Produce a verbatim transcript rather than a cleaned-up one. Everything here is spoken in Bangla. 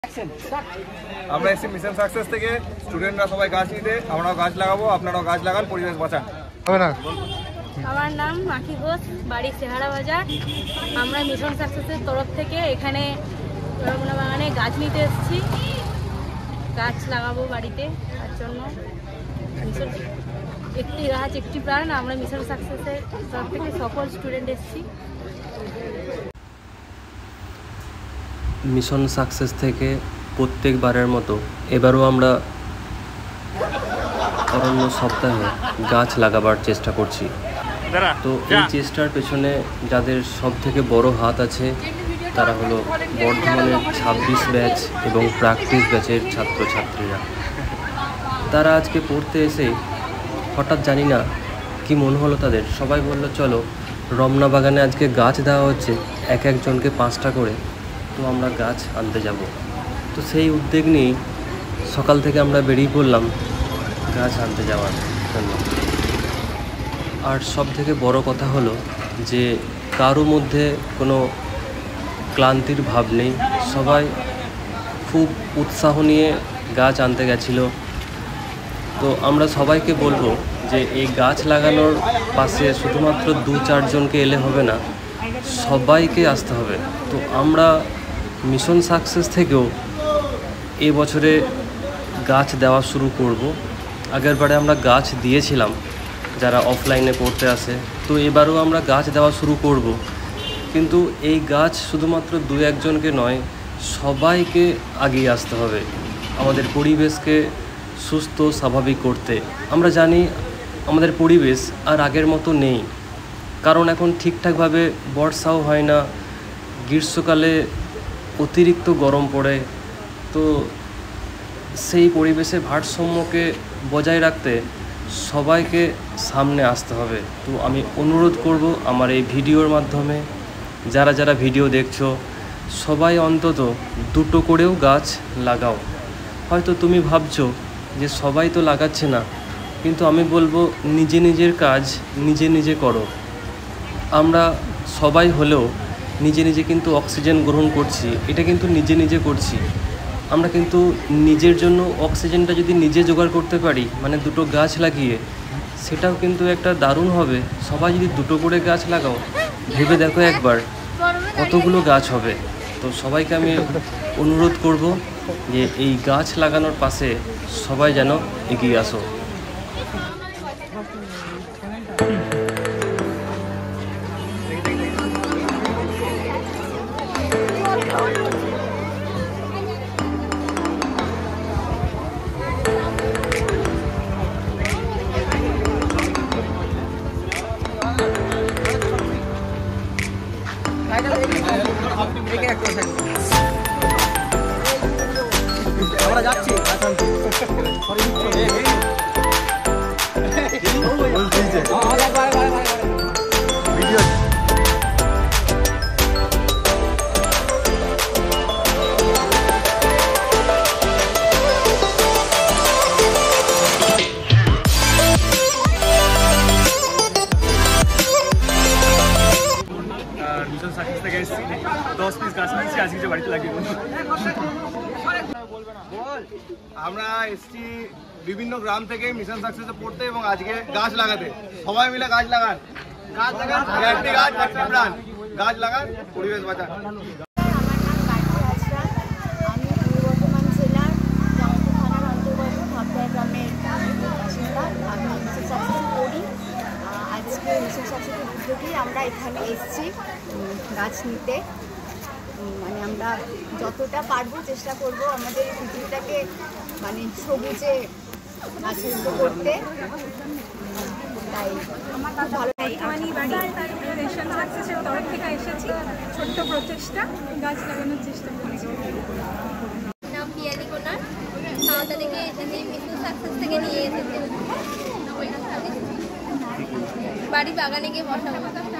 আমরা এসেছি মিশন সাকসেস থেকে, স্টুডেন্টরা সবাই গাছ নিতে। আমরাও গাছ লাগাবো, আপনারাও গাছ লাগান, পরিবেশ বাঁচান। আমার নাম মাখি ঘোষ, বাড়ি চেহারা বাজার। আমরা মিশন সাকসেসের তরফ থেকে এখানে রমনা বাগানে গাছ নিতে এসেছি। গাছ লাগাবো বাড়িতে, তার জন্য মিশন একটি গাছ একটি প্রাণ। আমরা মিশন সাকসেসের তরফ থেকে সকল স্টুডেন্ট এসেছি। মিশন সাকসেস থেকে প্রত্যেকবারের মতো এবারও আমরা অরণ্য সপ্তাহে গাছ লাগাবার চেষ্টা করছি। তো এই চেষ্টার পেছনে যাদের সব থেকে বড় হাত আছে তারা হলো বর্ধমানের ছাব্বিশ ব্যাচ এবং প্র্যাকটিস ব্যাচের ছাত্রছাত্রীরা। তারা আজকে পড়তে এসে হঠাৎ জানি না কি মনে হলো তাদের, সবাই বলল চলো রমনা বাগানে আজকে গাছ দেওয়া হচ্ছে, এক একজনকে পাঁচটা করে, তো আমরা গাছ আনতে যাব। তো সেই উদ্যোগ নিয়েই সকাল থেকে আমরা বেরিয়ে পড়লাম গাছ আনতে যাওয়ার জন্য। আর সব থেকে বড় কথা হলো যে কারো মধ্যে কোনো ক্লান্তির ভাব নেই, সবাই খুব উৎসাহ নিয়ে গাছ আনতে গেছিলো। তো আমরা সবাইকে বলবো যে এই গাছ লাগানোর পাশে শুধুমাত্র দু চারজনকে এলে হবে না, সবাইকে আসতে হবে। তো আমরা মিশন সাকসেস থেকেও এ বছরে গাছ দেওয়া শুরু করব। আগেরবারে আমরা গাছ দিয়েছিলাম যারা অফলাইনে পড়তে আসে, তো এবারও আমরা গাছ দেওয়া শুরু করব। কিন্তু এই গাছ শুধুমাত্র দু একজনকে নয়, সবাইকে এগিয়ে আসতে হবে আমাদের পরিবেশকে সুস্থ স্বাভাবিক করতে। আমরা জানি আমাদের পরিবেশ আর আগের মতো নেই, কারণ এখন ঠিকঠাকভাবে বর্ষাও হয় না, গ্রীষ্মকালে অতিরিক্ত গরম পড়ে। তো সেই পরিবেশে ভারসাম্যকে বজায় রাখতে সবাইকে সামনে আসতে হবে। তো আমি অনুরোধ করব আমার এই ভিডিওর মাধ্যমে যারা যারা ভিডিও দেখছো সবাই অন্তত দুটো করেও গাছ লাগাও। হয়তো তুমি ভাবছো যে সবাই তো লাগাচ্ছে না, কিন্তু আমি বলবো নিজে নিজের কাজ নিজে নিজে করো। আমরা সবাই হলেও নিজে নিজে কিন্তু অক্সিজেন গ্রহণ করছি, এটা কিন্তু নিজে নিজে করছি। আমরা কিন্তু নিজের জন্য অক্সিজেনটা যদি নিজে জোগাড় করতে পারি, মানে দুটো গাছ লাগিয়ে, সেটাও কিন্তু একটা দারুণ হবে। সবাই যদি দুটো করে গাছ লাগাও, ভেবে দেখো একবার কতগুলো গাছ হবে। তো সবাইকে আমি অনুরোধ করব যে এই গাছ লাগানোর পাশে সবাই যেন এগিয়ে আসো। আমরা যাচ্ছি ভিডিও মিশন সাকসেস থেকে এসেছি, দশ পিস গাছ নিয়েছি, আজকে বাড়িতে লাগিয়ে দেবো। আমরা এসেছি বিভিন্ন গ্রাম থেকে মিশন সাকসেসে পড়তে এবং আজকে গাছ লাগাতে। সবাই মিলে গাছ লাগান, গাছ লাগান, একটি গাছ একটি প্রাণ। গাছ লাগান, পরিবেশ বাঁচান। আমরা এখানে এসেছি গাছ নিতে। মানে আমরা যতটা পারবো চেষ্টা করব আমাদের পৃথিবীটাকে মানে সবুজে আচ্ছাদিত করতে। তাই আমার খুব ভালো লাগে। আমি মিশন সাকসেসের তরফ থেকে এসেছি, ছোট্ট প্রচেষ্টা গাছ লাগানোর চেষ্টা করছি। নাম পিয়ালি কোনার, সাঁওতা থেকে এসেছি, মিশন সাকসেস থেকে নিয়ে এসেছি। বাড়ি বাগানে গিয়ে বসাবো।